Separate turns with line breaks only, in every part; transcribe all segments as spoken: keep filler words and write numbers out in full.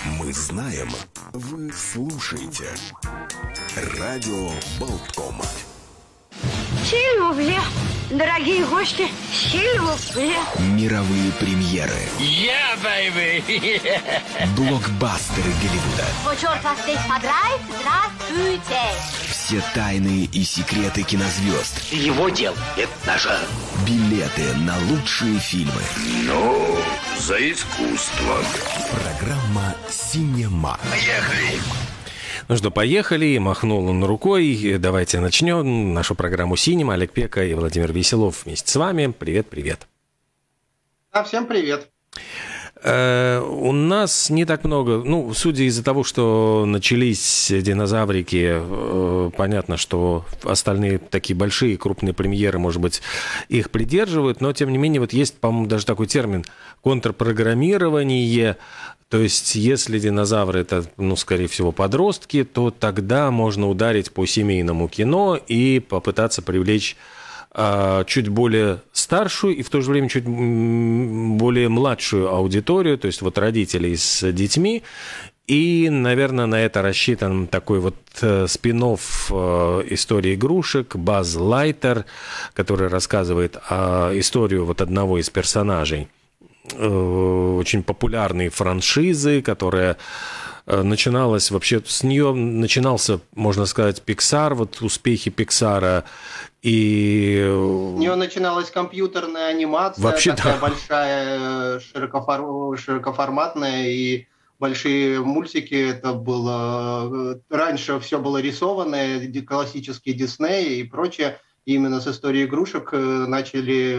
Мы знаем, вы слушаете. Радио Болтком.
Сильвупле, дорогие гости, сильвупле.
Мировые премьеры.
Yeah, baby!
Блокбастеры Голливуда.
Вот черт вас здесь подрает, здравствуйте.
Все тайны и секреты кинозвезд.
Его дел, это наше.
Билеты на лучшие фильмы.
Ну, за искусство.
Программа «Синема».
Поехали!
Ну что, поехали. Махнул он рукой. Давайте начнем нашу программу «Синема». Олег Пека и Владимир Веселов вместе с вами. Привет, привет.
Да, всем привет.
Э, у нас не так много, ну, судя из-за того, что начались динозаврики, э, понятно, что остальные такие большие, крупные премьеры, может быть, их придерживают, но, тем не менее, вот есть, по-моему, даже такой термин контрпрограммирование. То есть, если динозавры это, ну, скорее всего, подростки, то тогда можно ударить по семейному кино и попытаться привлечь а, чуть более старшую и в то же время чуть более младшую аудиторию, то есть вот родителей с детьми. И, наверное, на это рассчитан такой вот э, спин-офф э, истории игрушек Базз Лайтер, который рассказывает э, историю вот одного из персонажей очень популярной франшизы, которая начиналась вообще, с нее начинался, можно сказать, Pixar, вот успехи Pixar, и...
С нее начиналась компьютерная анимация,
вообще,
такая
да.
большая, широкофор... широкоформатная, и большие мультики, это было... Раньше все было рисованное, классические Дисней и прочее, именно с историей игрушек начали...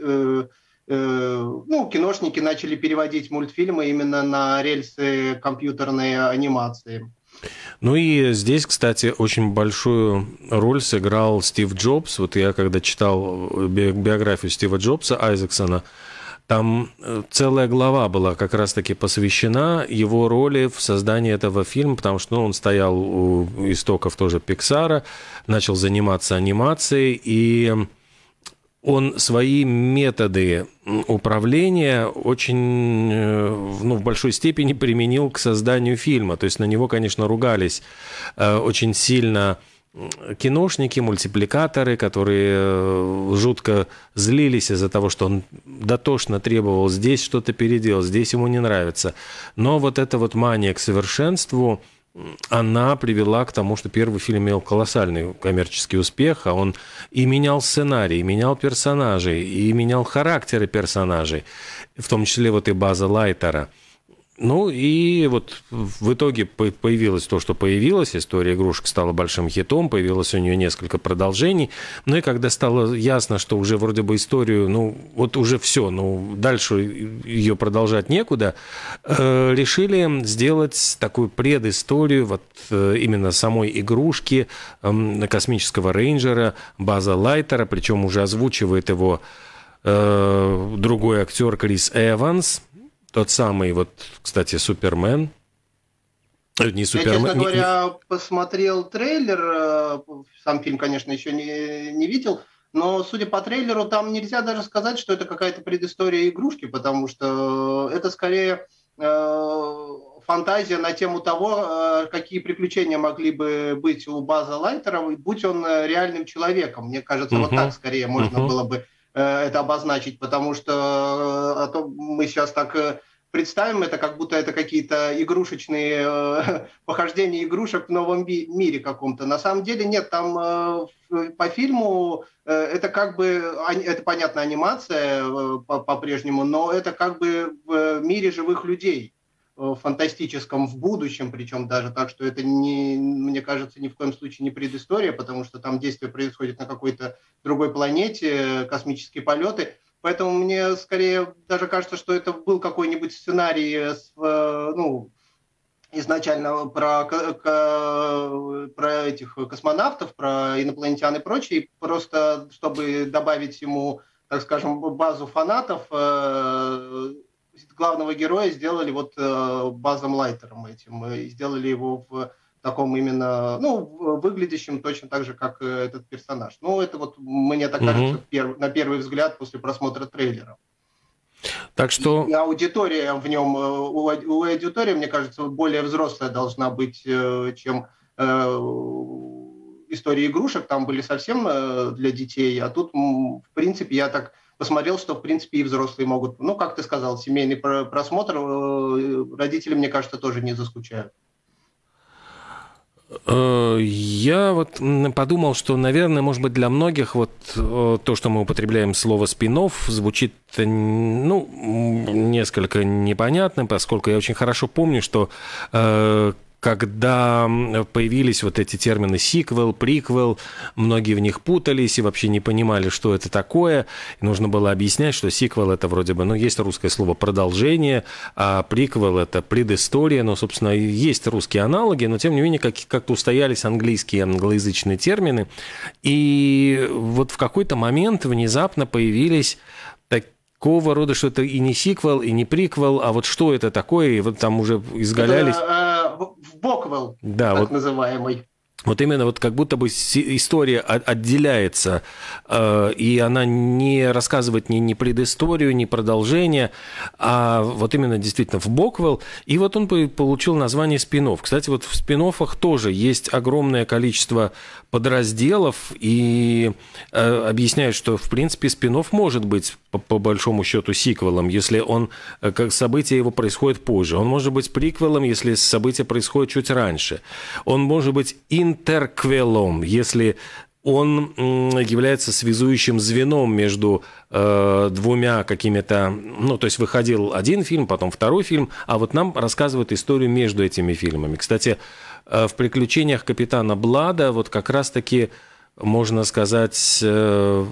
Ну, киношники начали переводить мультфильмы именно на рельсы компьютерной анимации.
Ну и здесь, кстати, очень большую роль сыграл Стив Джобс. Вот я когда читал биографию Стива Джобса, Айзексона, там целая глава была как раз-таки посвящена его роли в создании этого фильма, потому что ну, он стоял у истоков тоже Pixar, начал заниматься анимацией, и... он свои методы управления очень, ну, в большой степени применил к созданию фильма. То есть на него, конечно, ругались очень сильно киношники, мультипликаторы, которые жутко злились из-за того, что он дотошно требовал здесь что-то переделать, здесь ему не нравится. Но вот эта вот мания к совершенству, она привела к тому, что первый фильм имел колоссальный коммерческий успех, а он и менял сценарий, и менял персонажей, и менял характеры персонажей, в том числе вот и Базза Лайтера. Ну и вот в итоге появилось то, что появилось, история игрушек стала большим хитом, появилось у нее несколько продолжений, ну и когда стало ясно, что уже вроде бы историю, ну вот уже все, ну дальше ее продолжать некуда, э, решили сделать такую предысторию вот э, именно самой игрушки э, космического рейнджера Базза Лайтера, причем уже озвучивает его э, другой актер Крис Эванс. Тот самый, вот, кстати, Супермен. Не Супермен.
Я, честно говоря, не... посмотрел трейлер. Сам фильм, конечно, еще не, не видел. Но, судя по трейлеру, там нельзя даже сказать, что это какая-то предыстория игрушки, потому что это скорее э, фантазия на тему того, э, какие приключения могли бы быть у Базза Лайтера, будь он реальным человеком. Мне кажется, uh-huh. вот так скорее можно uh-huh. было бы это обозначить, потому что а то мы сейчас так представим это, как будто это какие-то игрушечные э, похождения игрушек в новом би- мире каком-то. На самом деле нет, там э, по фильму э, это как бы, это понятно, анимация э, по-прежнему, но это как бы в мире живых людей, э, фантастическом, в будущем, причем даже так, что это, не, мне кажется, ни в коем случае не предыстория, потому что там действие происходит на какой-то другой планете, космические полеты. Поэтому мне скорее даже кажется, что это был какой-нибудь сценарий, ну, изначально про, про этих космонавтов, про инопланетян и прочее, просто чтобы добавить ему, так скажем, базу фанатов, главного героя сделали вот Баззом Лайтером этим, и сделали его в таком именно, ну, выглядящим точно так же, как этот персонаж. Ну, это вот, мне так кажется, mm-hmm. перв, на первый взгляд после просмотра трейлера.
Так что...
И аудитория в нем, у аудитории, мне кажется, более взрослая должна быть, чем истории игрушек. Там были совсем для детей, а тут, в принципе, я так посмотрел, что, в принципе, и взрослые могут... Ну, как ты сказал, семейный просмотр, родители, мне кажется, тоже не заскучают.
Я вот подумал, что, наверное, может быть, для многих вот то, что мы употребляем слово «спин-офф», звучит, ну, несколько непонятно, поскольку я очень хорошо помню, что когда появились вот эти термины «сиквел», «приквел», многие в них путались и вообще не понимали, что это такое. И нужно было объяснять, что сиквел – это вроде бы, ну, есть русское слово «продолжение», а приквел – это предыстория. Ну, собственно, есть русские аналоги, но, тем не менее, как- как-то устоялись английские, англоязычные термины. И вот в какой-то момент внезапно появились такого рода, что это и не сиквел, и не приквел, а вот что это такое, и вот там уже изгалялись...
Это, э, в боквел,
да,
так
вот,
называемый.
Вот именно вот как будто бы история отделяется, э, и она не рассказывает ни, ни предысторию, ни продолжение, а вот именно действительно в боквел. И вот он получил название спин-офф. Кстати, вот в спин-оффах тоже есть огромное количество подразделов, и э, объясняют, что в принципе спин-офф может быть по, по большому счету сиквелом, если он, как событие его происходит позже. Он может быть приквелом, если событие происходит чуть раньше. Он может быть интерквелом, если он является связующим звеном между э, двумя какими-то... Ну, то есть выходил один фильм, потом второй фильм, а вот нам рассказывают историю между этими фильмами. Кстати, э, в «Приключениях капитана Блада» вот как раз-таки, можно сказать... Э,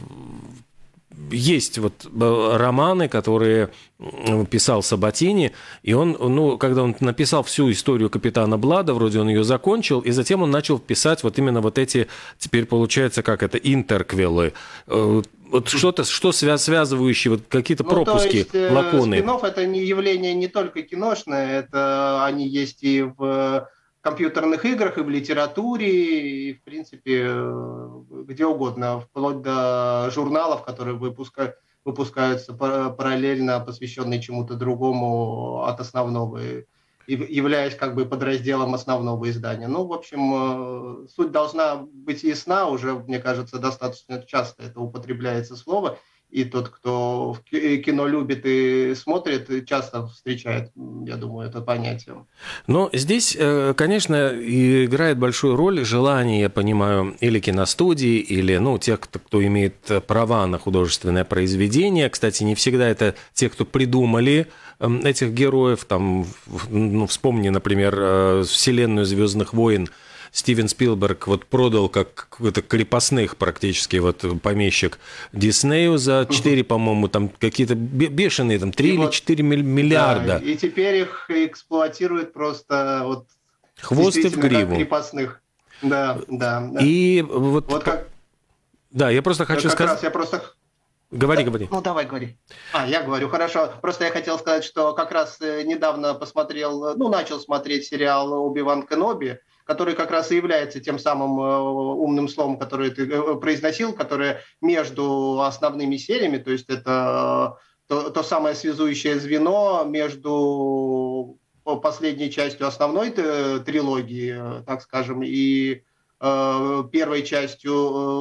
Есть вот романы, которые писал Сабатини, и он, ну, когда он написал всю историю капитана Блада, вроде он ее закончил, и затем он начал писать вот именно вот эти, теперь получается, как это, интерквелы. Вот что-то, что связывающие, вот какие-то ну, пропуски,
то есть,
лакуны.
Спин-офф – это не явление не только киношное, это они есть и в компьютерных играх, и в литературе, и, в принципе, где угодно, вплоть до журналов, которые выпуска, выпускаются параллельно, посвященные чему-то другому от основного, являясь как бы подразделом основного издания. Ну, в общем, суть должна быть ясна, уже, мне кажется, достаточно часто это употребляется слово, и тот, кто кино любит и смотрит, часто встречает, я думаю, это понятие.
Но здесь, конечно, играет большую роль желание, я понимаю, или киностудии, или ну, тех, кто, кто имеет права на художественное произведение. Кстати, не всегда это те, кто придумали этих героев. Там, ну, вспомни, например, вселенную «Звездных войн». Стивен Спилберг вот продал как какой-то крепостных практически вот помещик Диснею за четыре, по-моему, там какие-то бешеные, там три и или вот, четыре миллиарда.
Да, и теперь их эксплуатируют просто вот
хвост и в гриву.
Крепостных. Да, да, да.
И вот,
вот как...
Да, я просто хочу
как
сказать...
Раз я просто...
Говори,
да,
говори.
Ну, давай, говори. А, я говорю, хорошо. Просто я хотел сказать, что как раз недавно посмотрел, ну, начал смотреть сериал «Оби-Ван Кеноби», который как раз и является тем самым умным словом, которое ты произносил, которое между основными сериями, то есть это то, то самое связующее звено между последней частью основной трилогии, так скажем, и э, первой частью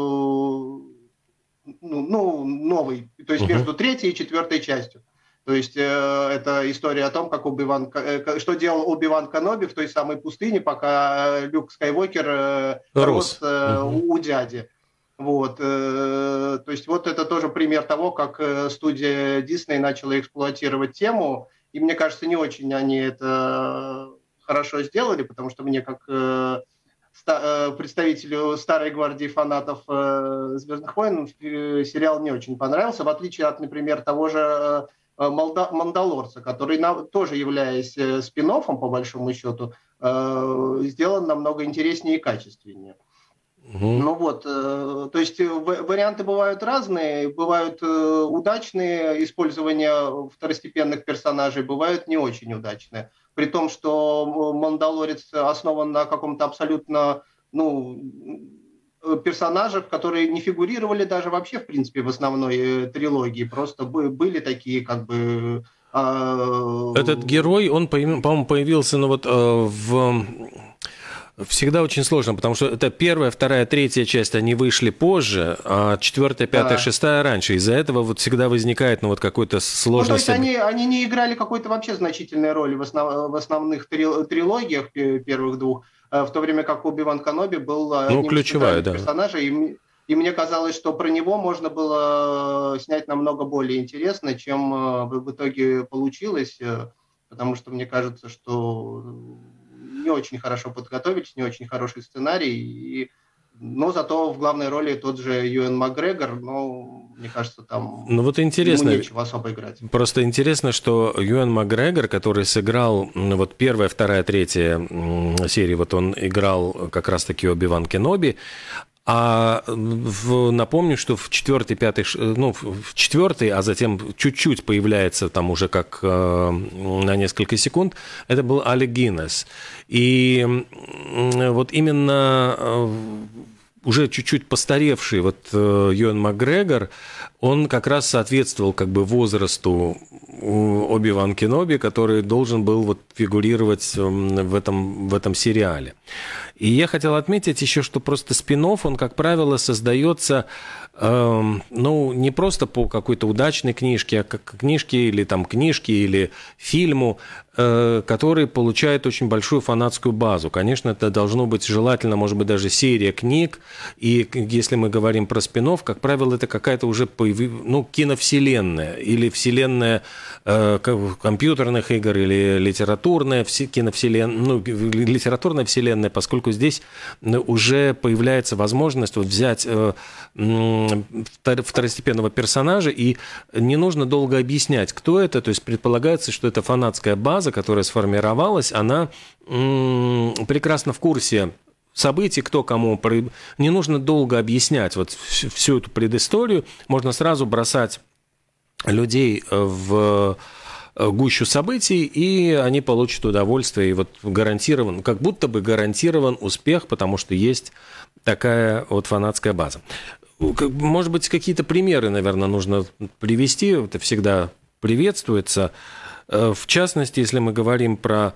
э, ну, новой, то есть между третьей и четвертой частью. То есть э, это история о том, как Оби-Ван, э, что делал Оби-Ван Кеноби в той самой пустыне, пока Люк Скайуокер э, рос э, угу. у дяди. Вот, э, то есть вот это тоже пример того, как студия Disney начала эксплуатировать тему. И мне кажется, не очень они это хорошо сделали, потому что мне как э, ста- представителю старой гвардии фанатов э, «Звездных войн» э, сериал не очень понравился, в отличие от, например, того же... Э, «Мандалорца», который, тоже являясь спин-оффом, по большому счету, сделан намного интереснее и качественнее. Угу. Ну вот, то есть варианты бывают разные, бывают удачные использования второстепенных персонажей, бывают не очень удачные. При том, что «Мандалорец» основан на каком-то абсолютно, ну... персонажев, которые не фигурировали даже вообще, в принципе, в основной трилогии. Просто были такие, как бы,
Этот герой, он, по-моему, появился, ну вот в... Всегда очень сложно, потому что это первая, вторая, третья часть, они вышли позже, а четвертая, пятая, да. шестая раньше. Из-за этого вот всегда возникает ну, вот какой-то сложность.
Ну, то есть они, они не играли какой-то вообще значительной роли в, основ, в основных трилогиях первых двух, в то время как Оби-Ван Кеноби был
ну, ключевая, да.
персонажем. И, и мне казалось, что про него можно было снять намного более интересно, чем в итоге получилось, потому что мне кажется, что... не очень хорошо подготовились, не очень хороший сценарий, и... но зато в главной роли тот же Юэн Макгрегор, но мне кажется, там
ну, вот интересно,
ему нечего особо играть.
Просто интересно, что Юэн Макгрегор, который сыграл вот первая, вторая, третья серии, вот он играл как раз-таки Оби-Ван Кеноби, а в, напомню, что в четвертой, пятой, ну, в четвертой, а затем чуть-чуть появляется там уже как э, на несколько секунд, это был Алек Гиннес. И э, вот именно э, уже чуть-чуть постаревший вот э, Юэн Макгрегор, он как раз соответствовал как бы возрасту Оби-Ван Кеноби, который должен был вот фигурировать в этом, в этом сериале. И я хотел отметить еще, что просто спин-офф, он, как правило, создается, э, ну, не просто по какой-то удачной книжке, а как книжке или там книжке или фильму, э, который получает очень большую фанатскую базу. Конечно, это должно быть желательно, может быть, даже серия книг. И если мы говорим про спин-офф, как правило, это какая-то уже ну, киновселенная или вселенная э, компьютерных игр или литературная киновселенная, ну, литературная вселенная, поскольку здесь уже появляется возможность вот взять э, второстепенного персонажа, и не нужно долго объяснять, кто это. То есть предполагается, что это фанатская база, которая сформировалась, она м- прекрасно в курсе событий, кто кому. Не нужно долго объяснять вот всю эту предысторию. Можно сразу бросать людей в гущу событий, и они получат удовольствие, и вот гарантирован, как будто бы гарантирован успех, потому что есть такая вот фанатская база. Может быть, какие-то примеры, наверное, нужно привести, это всегда приветствуется. В частности, если мы говорим про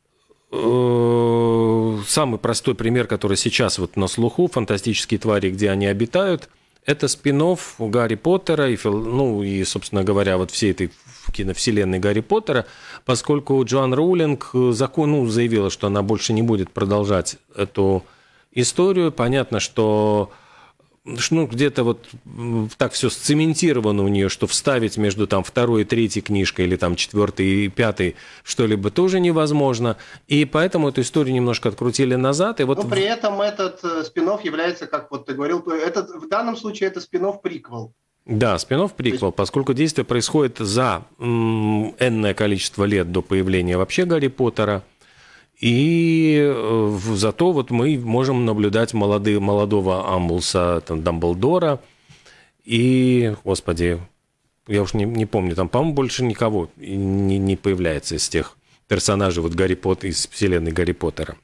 самый простой пример, который сейчас вот на слуху, «Фантастические твари, где они обитают», это спин-офф Гарри Поттера, и, ну и, собственно говоря, вот всей этой киновселенной Гарри Поттера, поскольку Джоан Роулинг закон, ну, заявила, что она больше не будет продолжать эту историю. Понятно, что ну, где-то вот так все сцементировано у нее, что вставить между там второй и третьей книжкой или там четвертой и пятой что-либо тоже невозможно. И поэтому эту историю немножко открутили назад. И вот...
Но при этом этот спин-офф является, как вот ты говорил, этот, в данном случае это спин-офф приквел.
Да, спин-офф приквел, есть... поскольку действие происходит за м- энное количество лет до появления вообще Гарри Поттера. И зато вот мы можем наблюдать молодые, молодого Амбулса, там, Дамблдора, и, господи, я уж не, не помню, там, по-моему, больше никого не, не появляется из тех персонажей вот Гарри Поттера, из вселенной Гарри Поттера.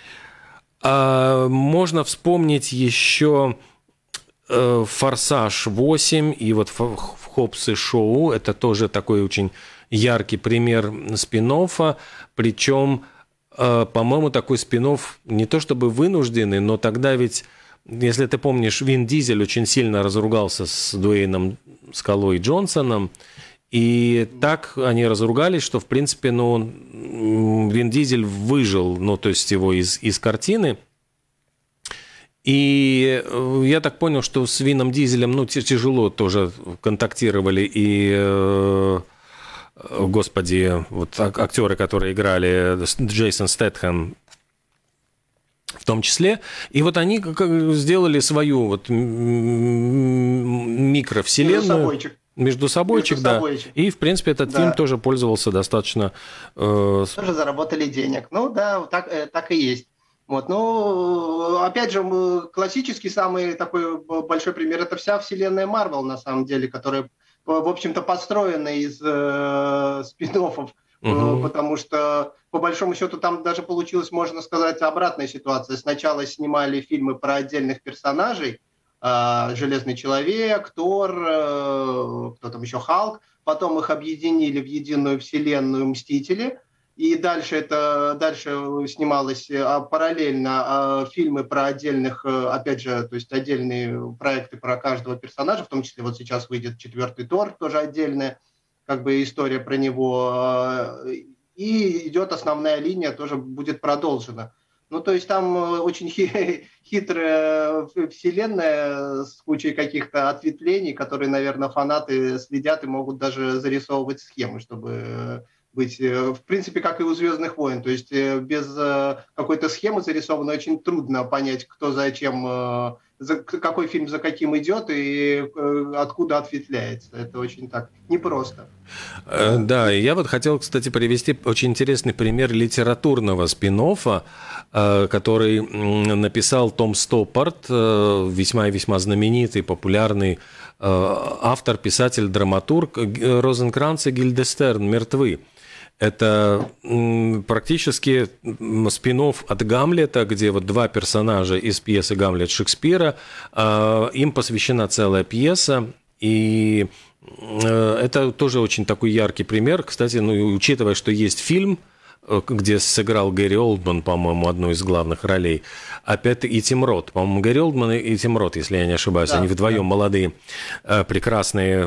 А можно вспомнить еще «Форсаж восемь» и вот «Хоббс и Шоу», это тоже такой очень яркий пример спин-оффа, причем... По-моему, такой спин-офф не то чтобы вынужденный, но тогда ведь, если ты помнишь, Вин Дизель очень сильно разругался с Дуэйном «Скалой» Джонсоном, и так они разругались, что, в принципе, ну, Вин Дизель выжил, ну, то есть его из, из картины. И я так понял, что с Вином Дизелем, ну, тяжело тоже контактировали и... Господи, вот актеры, которые играли, Джейсон Стэтхэм в том числе, и вот они как сделали свою вот микровселенную. Между собойчик. Между собойчик, Между да. Собойчик. И, в принципе, этот да. фильм тоже пользовался достаточно... Э...
Тоже заработали денег. Ну да, так, так и есть. Вот, ну, опять же, классический самый такой большой пример – это вся вселенная Марвел, на самом деле, которая... в общем-то, построена из э, спин-оффов, uh-huh. потому что, по большому счету, там даже получилась, можно сказать, обратная ситуация. Сначала снимали фильмы про отдельных персонажей, э, Железный Человек, Тор, э, кто там еще, Халк, потом их объединили в единую вселенную «Мстители». И дальше это дальше снималось а, параллельно а, фильмы про отдельных, опять же, то есть отдельные проекты про каждого персонажа, в том числе вот сейчас выйдет четвертый Тор, тоже отдельная как бы история про него. А, и идет основная линия, тоже будет продолжена. Ну, то есть там очень хитрая вселенная с кучей каких-то ответвлений, которые, наверное, фанаты следят и могут даже зарисовывать схемы, чтобы быть, в принципе, как и у «Звездных войн». То есть без какой-то схемы зарисованной очень трудно понять, кто зачем, какой фильм за каким идет и откуда ответвляется. Это очень так непросто.
Да, я вот хотел, кстати, привести очень интересный пример литературного спин-оффа, который написал Том Стоппард, весьма и весьма знаменитый, популярный автор, писатель, драматург. «Розенкранц и Гильденстерн мертвы». Это практически спин-офф от «Гамлета», где вот два персонажа из пьесы «Гамлет» Шекспира, им посвящена целая пьеса, и это тоже очень такой яркий пример. Кстати, ну, учитывая, что есть фильм, где сыграл Гэри Олдман, по-моему, одну из главных ролей. Опять и Тим Рот. По-моему, Гэри Олдман и Тим Рот, если я не ошибаюсь. Да, они вдвоем да. молодые, прекрасные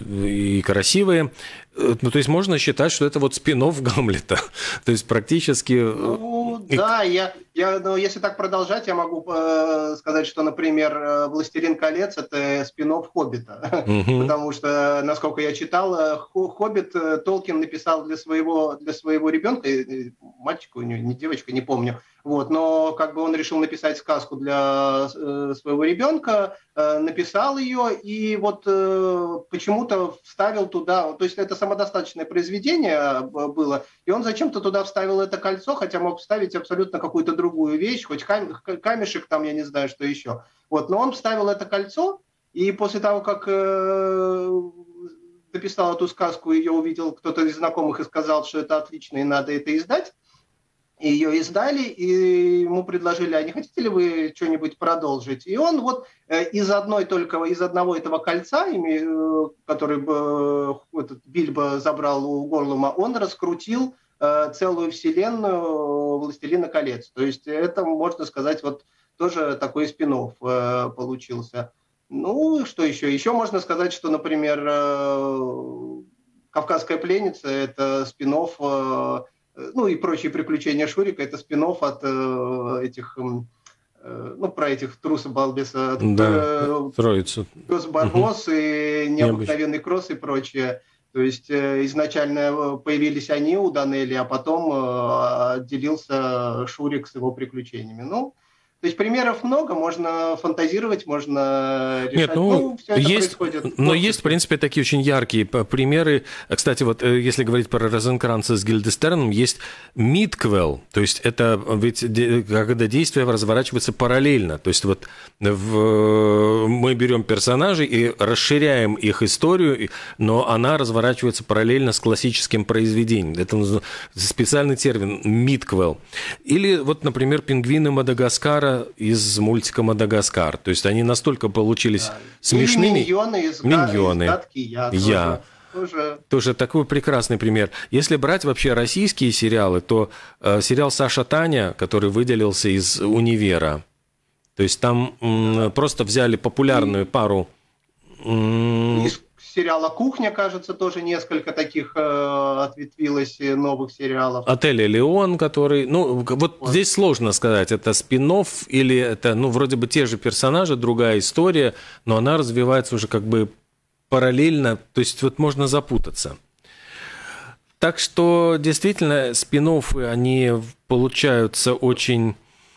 и красивые. Ну, то есть можно считать, что это вот спин-офф Гамлета. То есть практически...
Ну, да, я, я, ну, если так продолжать, я могу э, сказать, что, например, «Властелин колец» – это спин-офф «Хоббита». Угу. Потому что, насколько я читал, «Хоббит» Толкин написал для своего, для своего ребенка, мальчика у него, не девочка, не помню. Вот, но как бы он решил написать сказку для э, своего ребенка, э, написал ее и вот э, почему-то вставил туда, то есть это самодостаточное произведение было, и он зачем-то туда вставил это кольцо, хотя мог вставить абсолютно какую-то другую вещь, хоть кам- камешек там, я не знаю, что еще. Вот, но он вставил это кольцо, и после того, как э, написал эту сказку, ее увидел кто-то из знакомых и сказал, что это отлично и надо это издать. И ее издали, и ему предложили, а не хотите ли вы что-нибудь продолжить? И он вот из одной только, из одного этого кольца, который этот Бильбо забрал у Горлума, он раскрутил целую вселенную «Властелина колец». То есть это, можно сказать, вот тоже такой спин-офф получился. Ну, что еще? Еще можно сказать, что, например, «Кавказская пленница» – это спин-офф, ну и прочие приключения Шурика, это спин-офф от э, этих, э, ну, про этих трусов балбеса.
Да,
э,
троицу.
Пес Барбос угу. и необыкновенный кросс и прочее. То есть э, изначально появились они у Данелли, а потом э, отделился Шурик с его приключениями. Ну, то есть примеров много, можно фантазировать, можно решать.
Нет, ну,
ну все это
есть,
происходит.
Но есть, в принципе, такие очень яркие примеры. Кстати, вот если говорить про Розенкранца с Гильденстерном, есть мидквел, то есть это ведь когда действие разворачивается параллельно. То есть вот в, мы берем персонажей и расширяем их историю, но она разворачивается параллельно с классическим произведением. Это специальный термин мидквел. Или вот, например, «Пингвины Мадагаскара» из мультика «Мадагаскар». То есть они настолько получились да. смешными.
И «Миньоны» из,
Миньоны.
из «Гадки Я».
Я.
Тоже, тоже...
тоже такой прекрасный пример. Если брать вообще российские сериалы, то э, сериал «Саша Таня», который выделился из «Универа». То есть там м, просто взяли популярную и... пару... М-
из сериала «Кухня», кажется, тоже несколько таких э, ответвилось новых сериалов.
«Отель Элеон», который... Ну, вот, вот здесь сложно сказать, это спин-офф или это, ну, вроде бы те же персонажи, другая история, но она развивается уже как бы параллельно, то есть вот можно запутаться. Так что действительно спин-оффы, они получаются очень...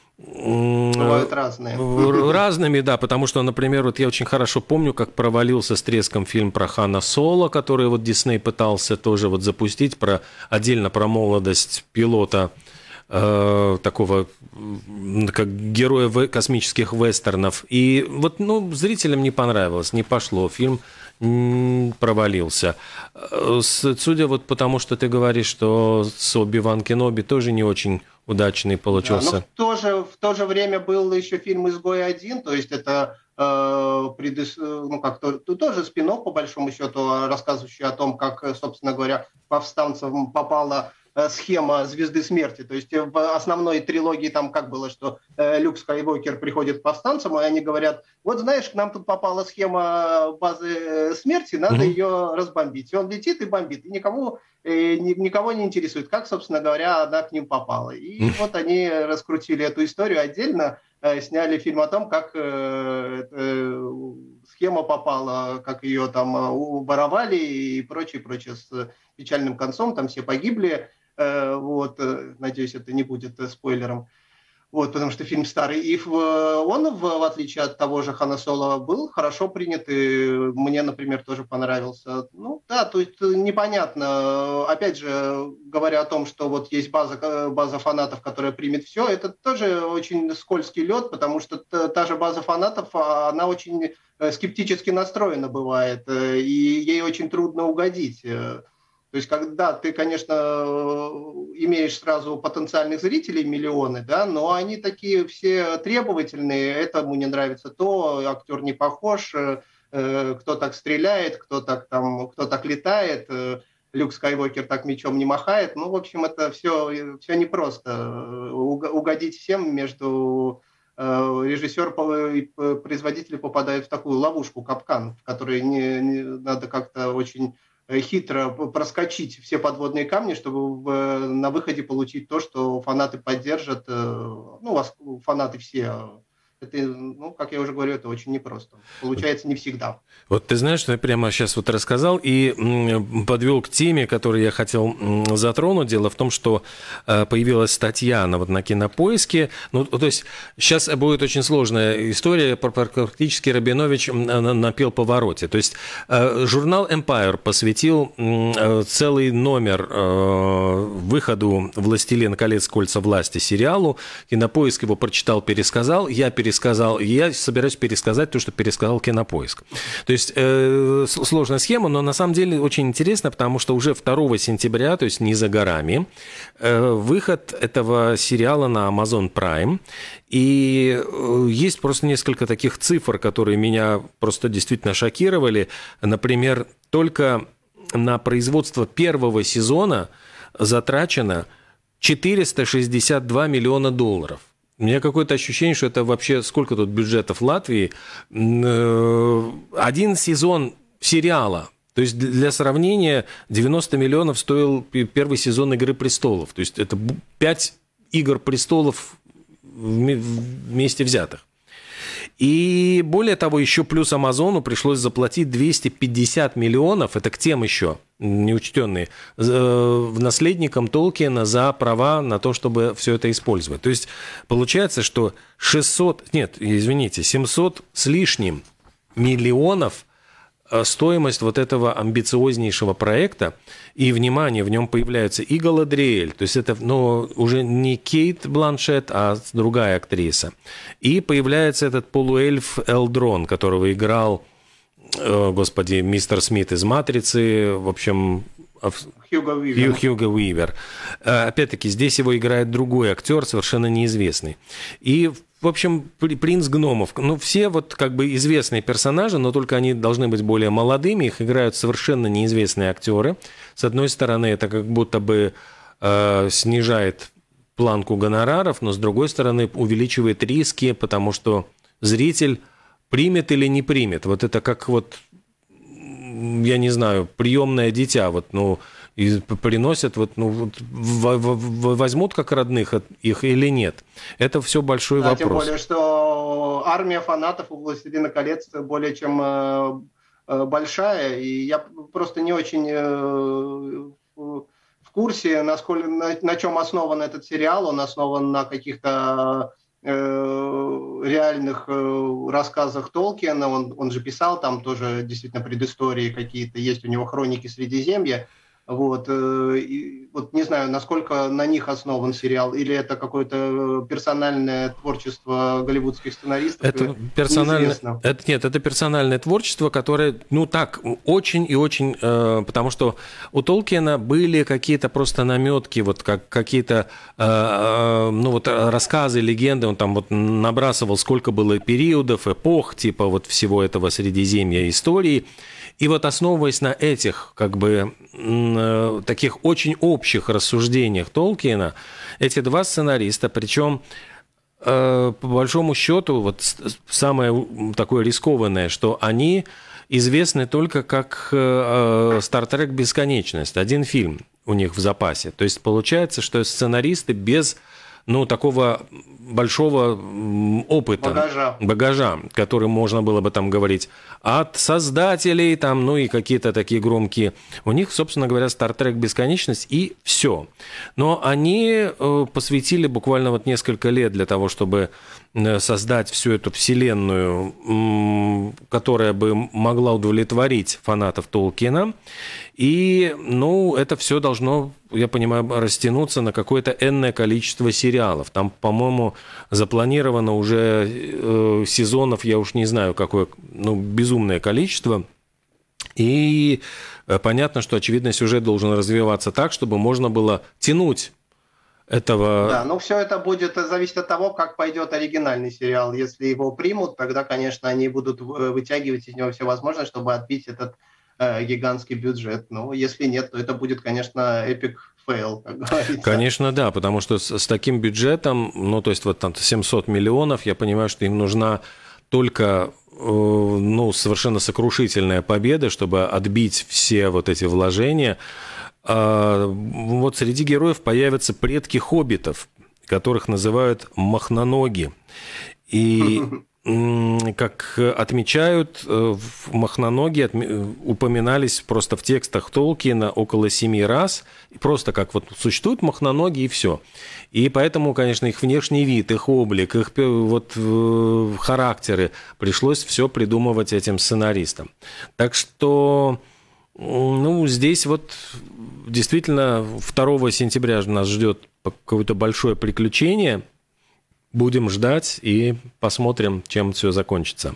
Бывают разные.
Разными, да, потому что, например, вот я очень хорошо помню, как провалился с треском фильм про Хана Соло, который вот Дисней пытался тоже вот запустить, про, отдельно про молодость пилота, э, такого, как героя космических вестернов. И вот, ну, зрителям не понравилось, не пошло, фильм провалился. Судя вот потому, что ты говоришь, что с Оби-Ван Кеноби тоже не очень удачный получился.
Да, но в то же, в то же время был еще фильм «Изгой один», то есть это э, предыс... ну, как то, тоже спин-офф, по большому счету, рассказывающий о том, как, собственно говоря, повстанцам попала схема Звезды Смерти. То есть в основной трилогии там как было, что э, Люк Скайуокер приходит к повстанцам, и они говорят, вот знаешь, к нам тут попала схема базы смерти, надо mm-hmm. ее разбомбить. И он летит и бомбит. И никому, э, ни, никого не интересует, как, собственно говоря, она к ним попала. И mm-hmm. вот они раскрутили эту историю отдельно, э, сняли фильм о том, как э, э, схема попала, как ее там воровали и прочее, прочее, с печальным концом, там все погибли. Вот, надеюсь, это не будет спойлером, вот, потому что фильм старый. И он, в отличие от того же Хана Соло, был хорошо принят, и мне, например, тоже понравился. Ну, да, то есть непонятно. Опять же, говоря о том, что вот есть база, база фанатов, которая примет все, это тоже очень скользкий лед, потому что та же база фанатов, она очень скептически настроена бывает, и ей очень трудно угодить. То есть, когда ты, конечно, имеешь сразу потенциальных зрителей миллионы, да, но они такие все требовательные, этому не нравится то, актер не похож, кто так стреляет, кто так, там, кто так летает, Люк Скайуокер так мечом не махает. Ну, в общем, это все, все непросто. Угодить всем между... Режиссер и производитель попадают в такую ловушку, капкан, в которой не, не, надо как-то очень... хитро проскочить все подводные камни, чтобы в, на выходе получить то, что фанаты поддержат. Ну, фанаты все. Это, ну, как я уже говорю, это очень непросто. Получается не всегда.
Вот ты знаешь, что я прямо сейчас вот рассказал и подвел к теме, которую я хотел затронуть. Дело в том, что появилась статья на, вот, на Кинопоиске. Ну, то есть сейчас будет очень сложная история. Практически Рабинович напел повороте. То есть журнал Empire посвятил целый номер выходу «Властелин колец. Кольца власти» сериалу. Кинопоиск его прочитал, пересказал. Я пересказал. Пересказал, я собираюсь пересказать то, что пересказал Кинопоиск. То есть э, сложная схема, но на самом деле очень интересно, потому что уже второго сентября, то есть не за горами, э, выход этого сериала на Amazon Prime. И э, есть просто несколько таких цифр, которые меня просто действительно шокировали. Например, только на производство первого сезона затрачено четыреста шестьдесят два миллиона долларов. У меня какое-то ощущение, что это вообще сколько тут бюджетов Латвии. Один сезон сериала. То есть для сравнения девяносто миллионов стоил первый сезон «Игры престолов». То есть это пять «Игр престолов» вместе взятых. И более того, еще плюс Амазону пришлось заплатить двести пятьдесят миллионов, это к тем еще неучтенные, наследникам Толкиена за права на то, чтобы все это использовать. То есть получается, что шестьсот, нет, извините, семьсот с лишним миллионов стоимость вот этого амбициознейшего проекта, и, внимание, в нем появляется и Галадриэль, то есть это, ну, уже не Кейт Бланшетт, а другая актриса. И появляется этот полуэльф Элдрон, которого играл, э, господи, мистер Смит из «Матрицы», в общем...
Хьюго Уивер.
Хьюго Уивер. Опять-таки, здесь его играет другой актер, совершенно неизвестный. И, в общем, принц гномов. Ну, все вот как бы известные персонажи, но только они должны быть более молодыми. Их играют совершенно неизвестные актеры. С одной стороны, это как будто бы э, снижает планку гонораров, но с другой стороны, увеличивает риски, потому что зритель примет или не примет. Вот это как вот... я не знаю, приемное дитя, вот, ну, и приносят, вот, ну, вот, в, в, возьмут как родных их или нет. Это все большой да, вопрос.
Тем более, что армия фанатов у «Властелина колец» более чем э, большая, и я просто не очень э, в курсе, насколько, на, на чем основан этот сериал. Он основан на каких-то реальных рассказах Толкиена, он, он же писал там тоже действительно предыстории какие-то, есть у него хроники Средиземья, Вот, и, вот не знаю, насколько на них основан сериал, или это какое-то персональное творчество голливудских сценаристов.
Это персональное, это, нет, это персональное творчество, которое, ну так, очень и очень, э, потому что у Толкиена были какие-то просто наметки, вот как какие-то, э, э, ну вот рассказы, легенды, он там вот набрасывал, сколько было периодов, эпох, типа вот всего этого Средиземья истории. И вот основываясь на этих, как бы, таких очень общих рассуждениях Толкиена, эти два сценариста, причем, по большому счету, вот самое такое рискованное, что они известны только как «Стар Трек. Бесконечность», один фильм у них в запасе. То есть получается, что сценаристы без... ну, такого большого опыта,
багажа.
багажа, который можно было бы там говорить от создателей, там, ну и какие-то такие громкие. У них, собственно говоря, «Стар Трек. Бесконечность» и все. Но они посвятили буквально вот несколько лет для того, чтобы создать всю эту вселенную, которая бы могла удовлетворить фанатов Толкиена. И, ну, это все должно, я понимаю, растянуться на какое-то энное количество сериалов. Там, по-моему, запланировано уже э, сезонов, я уж не знаю, какое, ну, безумное количество. И э, понятно, что, очевидно, сюжет должен развиваться так, чтобы можно было тянуть этого...
Да, ну все это будет зависеть от того, как пойдет оригинальный сериал. Если его примут, тогда, конечно, они будут вытягивать из него все возможное, чтобы отбить этот э, гигантский бюджет. Но если нет, то это будет, конечно, эпик фейл, как говорится.
Конечно, да, потому что с, с таким бюджетом, ну, то есть вот там семьсот миллионов, я понимаю, что им нужна только... ну, совершенно сокрушительная победа, чтобы отбить все вот эти вложения. А вот среди героев появятся предки хоббитов, которых называют махноноги. И, как отмечают, махноноги упоминались просто в текстах Толкиена около семи раз, просто как вот существуют махноноги и все. И поэтому, конечно, их внешний вид, их облик, их вот характеры пришлось все придумывать этим сценаристам. Так что, ну, здесь вот действительно второго сентября нас ждет какое-то большое приключение. Будем ждать и посмотрим, чем все закончится.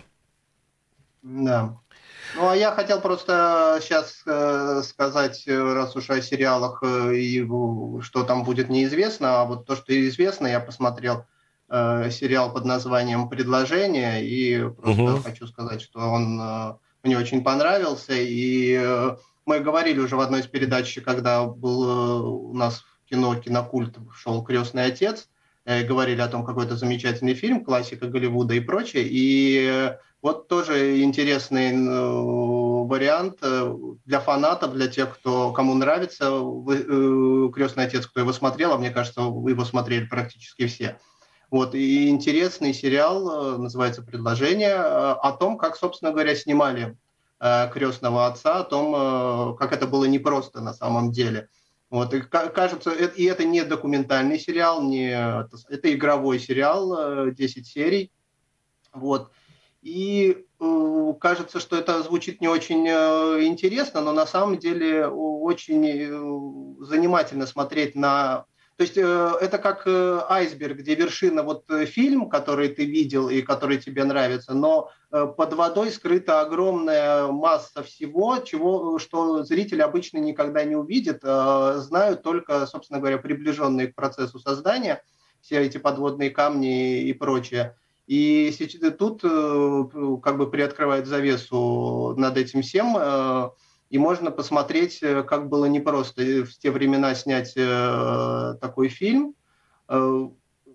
Да. Ну, а я хотел просто сейчас э, сказать, раз уж о сериалах э, и что там будет, неизвестно, а вот то, что известно, я посмотрел э, сериал под названием «Предложение», и просто угу. хочу сказать, что он э, мне очень понравился, и э, мы говорили уже в одной из передач, когда был э, у нас в кино «Кинокульт» шел «Крестный отец», э, говорили о том, какой это замечательный фильм, классика Голливуда и прочее, и э, вот тоже интересный э, вариант э, для фанатов, для тех, кто, кому нравится э, «Крестный отец», кто его смотрел, а мне кажется, вы его смотрели практически все. Вот, и интересный сериал, э, называется «Предложение», э, о том, как, собственно говоря, снимали э, «Крестного отца», о том, э, как это было непросто на самом деле. Вот, и кажется, это, и это не документальный сериал, не, это, это игровой сериал, э, десять серий. Вот. И э, кажется, что это звучит не очень э, интересно, но на самом деле очень э, занимательно смотреть на... То есть э, это как э, айсберг, где вершина вот э, фильм, который ты видел и который тебе нравится, но э, под водой скрыта огромная масса всего, чего, что зритель обычно никогда не увидит, э, знают только, собственно говоря, приближенные к процессу создания, все эти подводные камни и прочее. И тут как бы приоткрывает завесу над этим всем, и можно посмотреть, как было непросто в те времена снять такой фильм. Это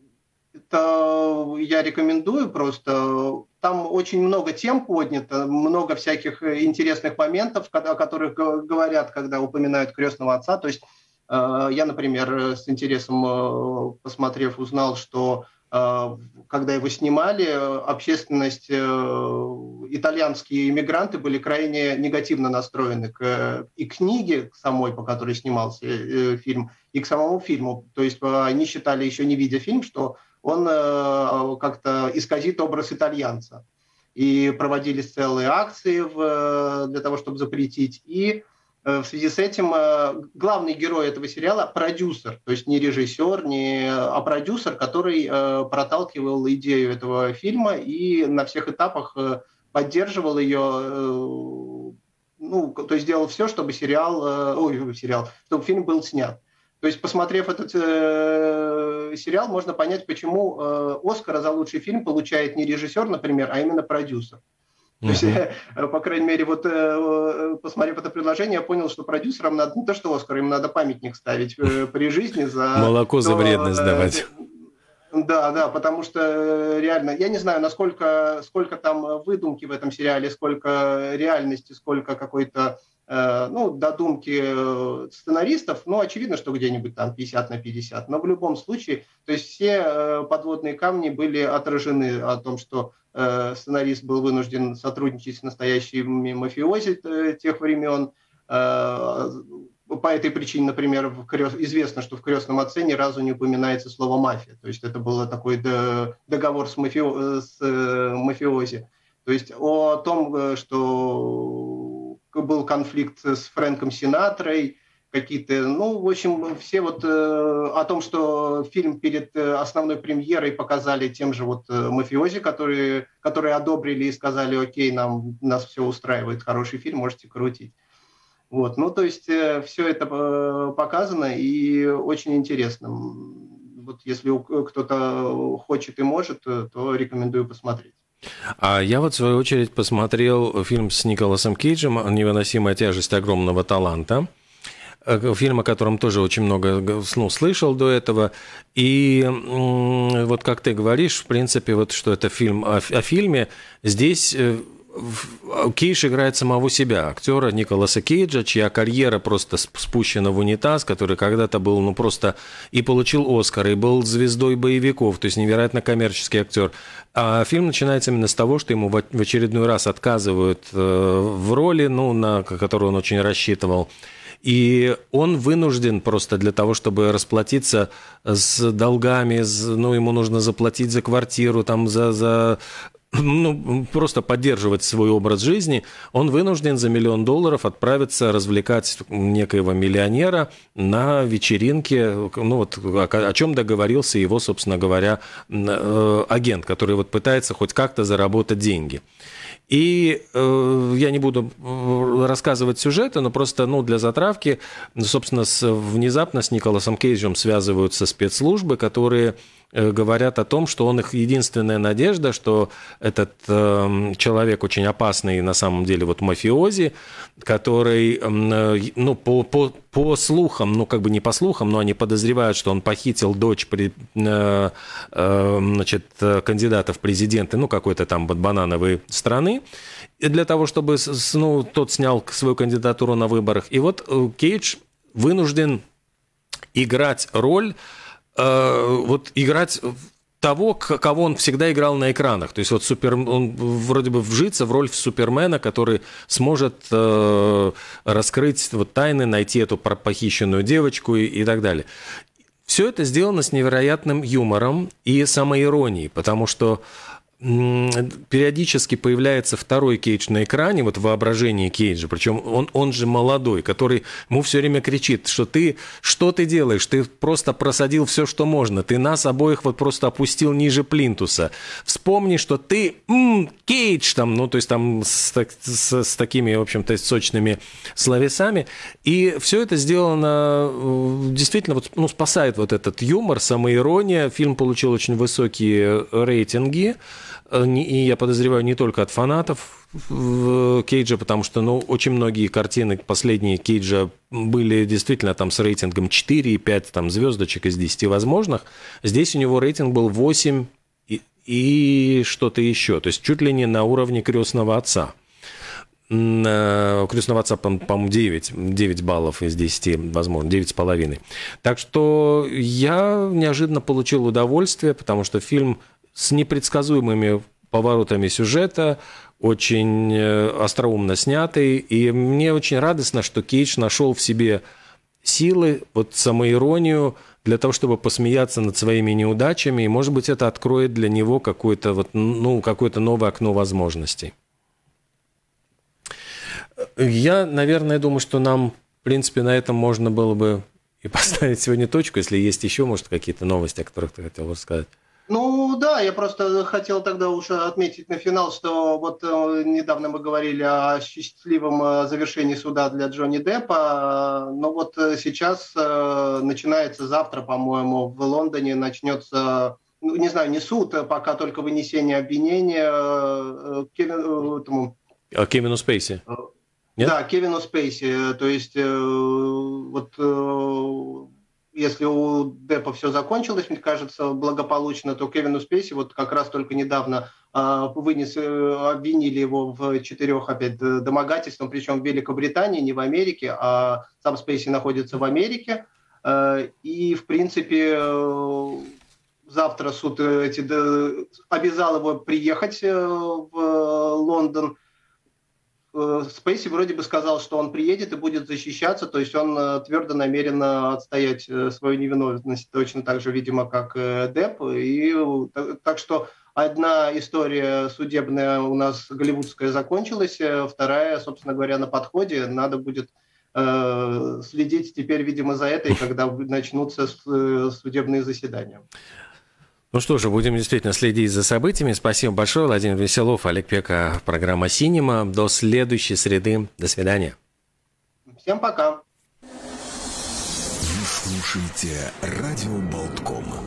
я рекомендую просто. Там очень много тем поднято, много всяких интересных моментов, о которых говорят, когда упоминают «Крестного отца». То есть я, например, с интересом посмотрев, узнал, что когда его снимали, общественность, итальянские иммигранты были крайне негативно настроены к и книге самой, по которой снимался фильм, и к самому фильму. То есть они считали, еще не видя фильм, что он как-то исказит образ итальянца. И проводились целые акции в, для того, чтобы запретить. И в связи с этим главный герой этого сериала – продюсер, то есть не режиссер, не, а продюсер, который проталкивал идею этого фильма и на всех этапах поддерживал ее, ну, то есть делал все, чтобы сериал, ой, сериал, чтобы фильм был снят. То есть, посмотрев этот э, сериал, можно понять, почему э, Оскара за лучший фильм получает не режиссер, например, а именно продюсер. То есть, uh-huh. по крайней мере, вот посмотрев это предложение, я понял, что продюсерам надо не то, что Оскар, им надо памятник ставить при жизни за...
Молоко за вредность давать.
Да, да, потому что реально, я не знаю, насколько сколько там выдумки в этом сериале, сколько реальности, сколько какой-то, ну, додумки сценаристов, ну, очевидно, что где-нибудь там пятьдесят на пятьдесят, но в любом случае, то есть все подводные камни были отражены о том, что сценарист был вынужден сотрудничать с настоящими мафиози тех времен. По этой причине, например, в крёст... известно, что в «Крестном отце» ни разу не упоминается слово «мафия». То есть это был такой договор с, мафио... с мафиози. То есть о том, что был конфликт с Фрэнком Синатрой, какие-то, ну, в общем, все вот э, о том, что фильм перед основной премьерой показали тем же вот мафиози, которые, которые одобрили и сказали: окей, нам, нас все устраивает, хороший фильм, можете крутить. Вот, ну, то есть э, все это э, показано и очень интересно. Вот если кто-то хочет и может, то рекомендую посмотреть.
А я вот, в свою очередь, посмотрел фильм с Николасом Кейджем «Невыносимая тяжесть огромного таланта». Фильм, о котором тоже очень много, ну, слышал до этого. И вот как ты говоришь, в принципе, вот что это фильм о, о фильме, здесь Кейдж играет самого себя, актера Николаса Кейджа, чья карьера просто спущена в унитаз, который когда-то был, ну, просто и получил Оскар, и был звездой боевиков, то есть невероятно коммерческий актер. А фильм начинается именно с того, что ему в очередной раз отказывают в роли, ну, на которую он очень рассчитывал. И он вынужден просто для того, чтобы расплатиться с долгами, ну, ему нужно заплатить за квартиру, там, за, за, ну, просто поддерживать свой образ жизни, он вынужден за миллион долларов отправиться развлекать некоего миллионера на вечеринке, ну, вот о, о чем договорился его, собственно говоря, агент, который вот пытается хоть как-то заработать деньги. И э, я не буду рассказывать сюжеты, но просто, ну, для затравки, собственно, с, внезапно с Николасом Кейджем связываются спецслужбы, которые э, говорят о том, что он их единственная надежда, что этот э, человек очень опасный, на самом деле, вот мафиози, который, э, ну, по, по, по слухам, ну, как бы не по слухам, но они подозревают, что он похитил дочь при, э, э, значит, кандидата в президенты, ну, какой-то там вот банановой страны, и для того, чтобы, ну, тот снял свою кандидатуру на выборах. И вот Кейдж вынужден играть роль, э, вот играть того, кого он всегда играл на экранах. То есть вот супер, он вроде бы вжиться в роль Супермена, который сможет э, раскрыть вот тайны, найти эту похищенную девочку и, и так далее. Все это сделано с невероятным юмором и самоиронией, потому что периодически появляется второй Кейдж на экране, вот в воображении Кейджа, причем он, он же молодой, который ему все время кричит, что ты, что ты делаешь, ты просто просадил все, что можно, ты нас обоих вот просто опустил ниже плинтуса, вспомни, что ты м-м, Кейдж, там, ну, то есть там с, с, с такими, в общем-то, сочными словесами, и все это сделано, действительно, вот, ну, спасает вот этот юмор, самоирония, фильм получил очень высокие рейтинги, и я подозреваю, не только от фанатов Кейджа, потому что, ну, очень многие картины последние Кейджа были действительно там с рейтингом четыре и пять там, звездочек из десяти возможных. Здесь у него рейтинг был восемь и, и что-то еще. То есть чуть ли не на уровне «Крестного отца». У «Крестного отца», по-моему, девять, девять баллов из десяти, возможно, девять с половиной. Так что я неожиданно получил удовольствие, потому что фильм с непредсказуемыми поворотами сюжета, очень остроумно снятый, и мне очень радостно, что Кейдж нашел в себе силы, вот самоиронию для того, чтобы посмеяться над своими неудачами, и, может быть, это откроет для него какое-то, вот, ну, какое-то новое окно возможностей. Я, наверное, думаю, что нам В принципе, на этом можно было бы и поставить сегодня точку, если есть еще, может, какие-то новости, о которых ты хотел рассказать.
Ну да, я просто хотел тогда уже отметить на финал, что вот э, недавно мы говорили о счастливом э, завершении суда для Джонни Деппа, э, но вот э, сейчас э, начинается завтра, по-моему, в Лондоне начнется, ну, не знаю, не суд, а пока только вынесение обвинения э, Кевину, этому...
Кевину Спейси. Нет?
Да, Кевину Спейси, то есть э, вот... Э, Если у Деппа все закончилось, мне кажется, благополучно, то Кевину Спейси вот как раз только недавно э, вынес, э, обвинили его в четырех опять домогательствах, причем в Великобритании, не в Америке, а сам Спейси находится в Америке. Э, и, в принципе, э, завтра суд эти, э, обязал его приехать э, в Лондон. Спейси вроде бы сказал, что он приедет и будет защищаться, то есть он твердо намерен отстоять свою невиновность, точно так же, видимо, как Депп. И так что одна история судебная у нас голливудская закончилась, вторая, собственно говоря, на подходе. Надо будет э, следить теперь, видимо, за этой, когда начнутся судебные заседания.
Ну что же, будем действительно следить за событиями. Спасибо большое, Владимир Веселов, Олег Пека, программа «Синема». До следующей среды. До свидания.
Всем пока.
Вы слушаете радио Болтком.